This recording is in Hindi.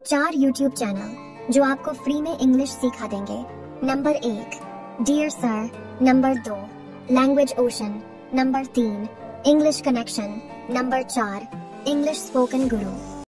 4 यूट्यूब चैनल जो आपको फ्री में इंग्लिश सिखा देंगे। Number 1 dear sir, number 2 language ocean, number 3 English connection, number 4 English spoken गुरु।